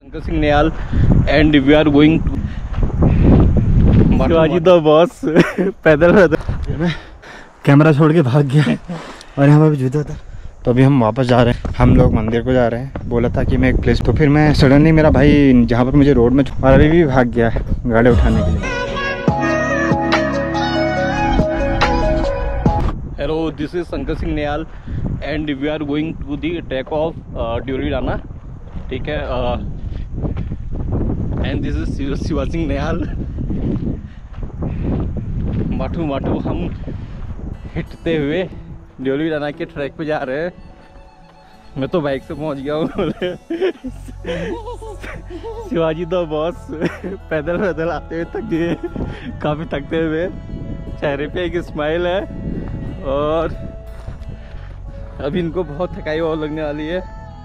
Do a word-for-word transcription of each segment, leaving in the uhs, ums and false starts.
Pankaj Singh Niyal and we are going to Shivaji the boss पैदल पैदल camera छोड़ के भाग गया और यहाँ पे भी जूता था। तो अभी हम वापस जा रहे हैं, हम लोग मंदिर को जा रहे हैं। बोला था कि मैं एक प्लेस, तो फिर मैं सडनली मेरा भाई जहाँ पर मुझे रोड में और अभी भी भाग गया है गाड़ी उठाने के लिए। Hello, this is Pankaj Singh Niyal and we are going to the track of ड्यूरी डाना, ठीक है। And this is Shiva Singh Niyal. माठू माठू हम हिटते हुए ड्यूरी डाना के ट्रैक पे जा रहे हैं। मैं तो बाइक से पहुंच गया हूँ शिवाजी द बॉस पैदल पैदल आते हुए थक गए, काफ़ी थकते हुए। चेहरे पे एक स्माइल है और अभी इनको बहुत थकाई और लगने वाली है।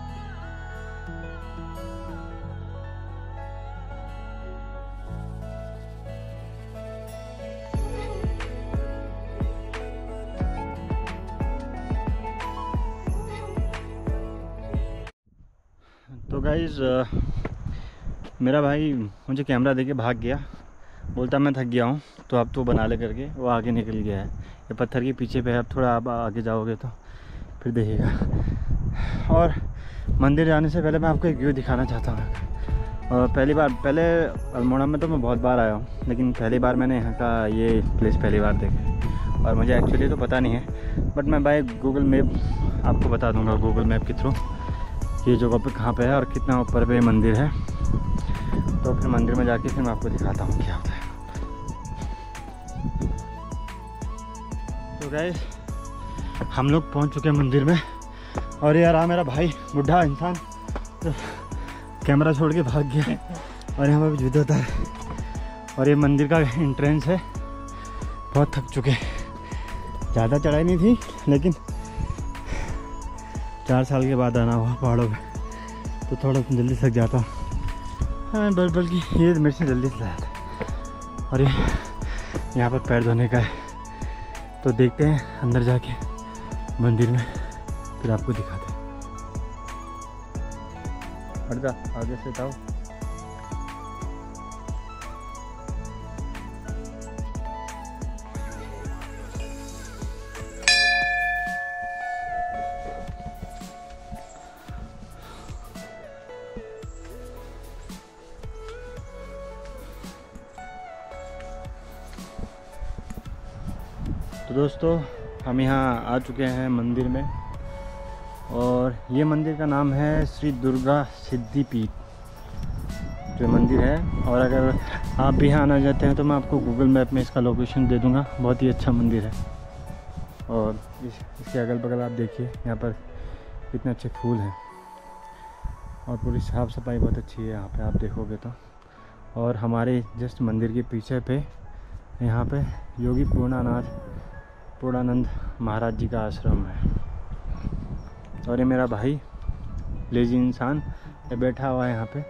तो गाइज़ मेरा भाई मुझे कैमरा देके भाग गया, बोलता मैं थक गया हूँ तो अब तो बना ले करके वो आगे निकल गया है। ये पत्थर के पीछे पे है, अब थोड़ा आप आगे जाओगे तो फिर देखिएगा। और मंदिर जाने से पहले मैं आपको एक व्यू दिखाना चाहता हूँ। और पहली बार, पहले अल्मोड़ा में तो मैं बहुत बार आया हूँ, लेकिन पहली बार मैंने यहाँ का ये प्लेस पहली बार देखा और मुझे एक्चुअली तो पता नहीं है, बट मैं बाय गूगल मैप आपको बता दूँगा, गूगल मैप के थ्रू ये जगह पे कहाँ पे है और कितना ऊपर पे मंदिर है। तो फिर मंदिर में जाके फिर मैं आपको दिखाता हूँ क्या होता है। तो गाइस हम लोग पहुँच चुके हैं मंदिर में और ये रहा मेरा भाई बुढ़ा इंसान, तो कैमरा छोड़ के भाग गया और यहाँ पर भी जूता था। और ये मंदिर का एंट्रेंस है। बहुत थक चुके, ज़्यादा चढ़ाई नहीं थी, लेकिन चार साल के बाद आना हुआ पहाड़ों पे तो थोड़ा जल्दी थक जाता हूँ। हाँ, बल बल्कि ये मेरे से जल्दी से आया था। और ये यहाँ पर पैर धोने का है, तो देखते हैं अंदर जाके मंदिर में, फिर आपको दिखाते हैं। हट जा, आगे से जाओ। तो दोस्तों हम यहाँ आ चुके हैं मंदिर में और ये मंदिर का नाम है श्री दुर्गा सिद्धिपीठ जो मंदिर है। और अगर आप भी यहाँ आना चाहते हैं तो मैं आपको गूगल मैप में इसका लोकेशन दे दूँगा। बहुत ही अच्छा मंदिर है। और इस, इसके अगल बगल आप देखिए, यहाँ पर कितने अच्छे फूल हैं और पूरी साफ़ सफाई बहुत अच्छी है यहाँ पे, आप देखोगे तो। और हमारे जस्ट मंदिर के पीछे पे यहाँ पे योगी पूर्णानाथ पूर्णानंद महाराज जी का आश्रम है। और ये मेरा भाई लेजी इंसान ये बैठा हुआ है यहाँ पे।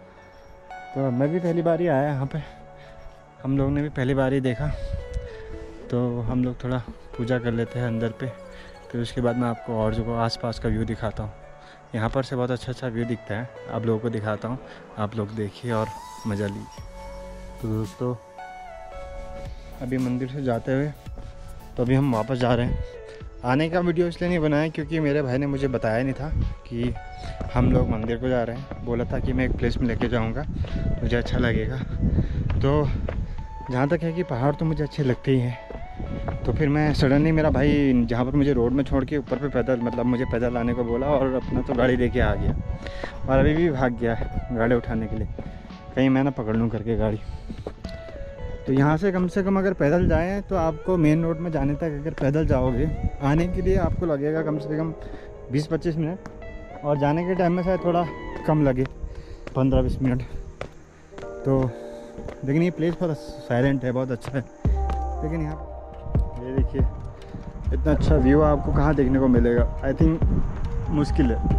तो मैं भी पहली बार ही आया यहाँ पे, हम लोग ने भी पहली बार ही देखा। तो हम लोग थोड़ा पूजा कर लेते हैं अंदर पे, फिर उसके बाद मैं आपको और जो आसपास का व्यू दिखाता हूँ। यहाँ पर से बहुत अच्छा अच्छा व्यू दिखता है, आप लोगों को दिखाता हूँ, आप लोग देखिए और मज़ा लीजिए। तो दोस्तों अभी मंदिर से जाते हुए तो अभी हम वापस जा रहे हैं। आने का वीडियो इसलिए नहीं बनाया क्योंकि मेरे भाई ने मुझे बताया नहीं था कि हम लोग मंदिर को जा रहे हैं। बोला था कि मैं एक प्लेस में लेके जाऊंगा, मुझे अच्छा लगेगा। तो जहाँ तक है कि पहाड़ तो मुझे अच्छे लगते ही हैं, तो फिर मैं सडनली मेरा भाई जहाँ पर मुझे रोड में छोड़ के ऊपर पे पैदल, मतलब मुझे पैदल आने को बोला और अपना तो गाड़ी लेके आ गया और अभी भी भाग गया है गाड़ी उठाने के लिए, कहीं मैं ना पकड़ लूँ करके गाड़ी। तो यहाँ से कम से कम अगर पैदल जाएं तो आपको मेन रोड में जाने तक अगर पैदल जाओगे, आने के लिए आपको लगेगा कम से कम बीस पच्चीस मिनट और जाने के टाइम में शायद थोड़ा कम लगे, पंद्रह बीस मिनट। तो लेकिन ये प्लेस बहुत साइलेंट है, बहुत अच्छा है। लेकिन यहाँ ये देखिए इतना अच्छा व्यू आपको कहाँ देखने को मिलेगा, आई थिंक मुश्किल है।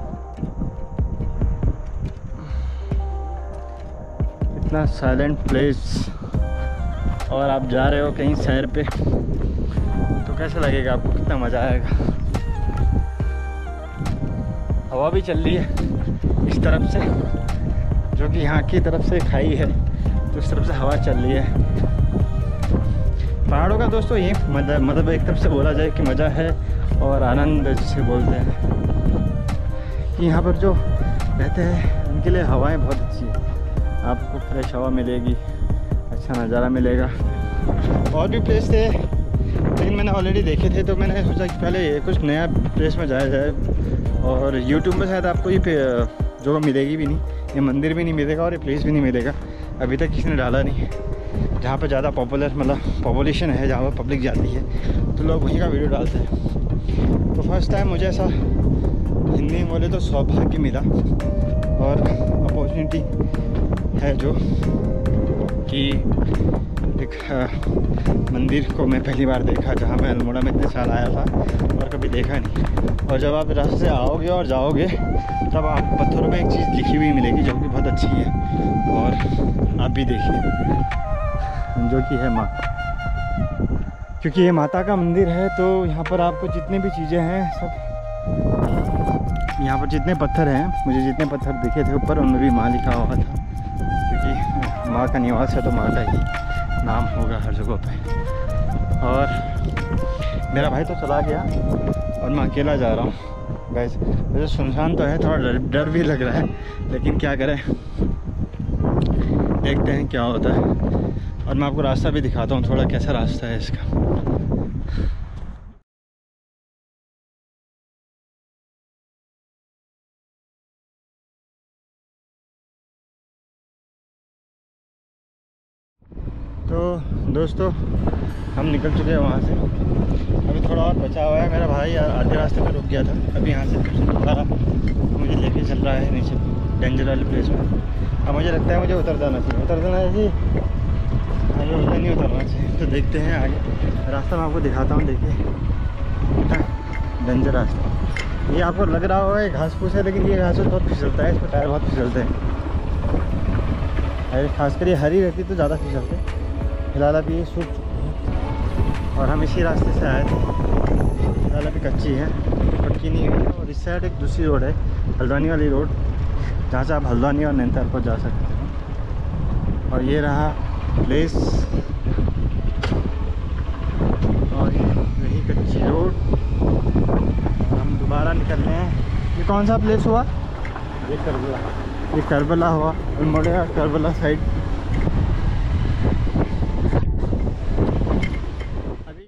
इतना साइलेंट प्लेस और आप जा रहे हो कहीं सैर पे तो कैसा लगेगा आपको, कितना मज़ा आएगा। हवा भी चल रही है इस तरफ से जो कि यहाँ की तरफ से खाई है, तो उस तरफ से हवा चल रही है। पहाड़ों का दोस्तों ये मज़ा, मतलब एक तरफ से बोला जाए कि मज़ा है और आनंद जिसे बोलते हैं कि यहाँ पर जो रहते हैं उनके लिए हवाएं बहुत अच्छी है। आपको फ्रेश हवा मिलेगी, अच्छा नज़ारा मिलेगा। और भी प्लेस थे लेकिन मैंने ऑलरेडी देखे थे, तो मैंने सोचा कि पहले कुछ नया प्लेस में जाया जाए। और यूट्यूब में शायद आपको ये जगह मिलेगी भी नहीं, ये मंदिर भी नहीं मिलेगा और ये प्लेस भी नहीं मिलेगा, अभी तक किसी ने डाला नहीं है। जहाँ पर ज़्यादा पॉपुलर मतलब पॉपुलेशन है, जहाँ पर पब्लिक जाती है, तो लोग वहीं का वीडियो डालते हैं। तो फर्स्ट टाइम मुझे ऐसा हिंदी में बोले तो सौभाग्य मिला और अपॉर्चुनिटी है जो कि एक मंदिर को मैं पहली बार देखा, जहाँ मैं अल्मोड़ा में इतने साल आया था और कभी देखा नहीं। और जब आप रास्ते से आओगे और जाओगे तब आप पत्थरों में एक चीज़ लिखी हुई मिलेगी जो कि बहुत अच्छी है, और आप भी देखिए, जो कि है माँ। क्योंकि ये माता का मंदिर है, तो यहाँ पर आपको जितनी भी चीज़ें हैं सब, यहाँ पर जितने पत्थर हैं, मुझे जितने पत्थर दिखे थे ऊपर, उनमें भी माँ लिखा हुआ था। क्योंकि माँ का निवास है तो माँ का ही नाम होगा हर जगह पे। और मेरा भाई तो चला गया और मैं अकेला जा रहा हूँ गाइस। वैसे सुनसान तो है, थोड़ा डर डर भी लग रहा है, लेकिन क्या करें, देखते हैं क्या होता है। और मैं आपको रास्ता भी दिखाता हूँ थोड़ा कैसा रास्ता है इसका। तो दोस्तों हम निकल चुके हैं वहाँ से, अभी थोड़ा और बचा हुआ है। मेरा भाई आधे रास्ते पे रुक गया था, अभी यहाँ से थोड़ा मुझे लेके चल रहा है नीचे डेंजर वाले प्लेस में। अब मुझे लगता है मुझे उतर जाना चाहिए, उतर जाना चाहिए, आगे उतर नहीं उतरना चाहिए। तो देखते हैं आगे रास्ता मैं आपको दिखाता हूँ। देखिए डेंजर रास्ता, ये आपको लग रहा होगा घास फूस है, लेकिन ये घास फूस बहुत फिसलता है, इस पर टायर बहुत फिसलते हैं। खासकर ये हरी रहती तो ज़्यादा फिसलते हैं। फिलहाल अभी ये सूख चुकी है और हम इसी रास्ते से आए थे। फिलहाल अभी कच्ची है, पक्की नहीं हुई है। और इस साइड एक दूसरी रोड है, हल्द्वानी वाली रोड, जहाँ से आप हल्द्वानी और नैनीताल को जा सकते हैं। और ये रहा प्लेस, और यही कच्ची रोड। हम दोबारा निकल रहे हैं। ये कौन सा प्लेस हुआ? ये करबला, ये करबला हुआ, अल्मोड़ा करबला साइड।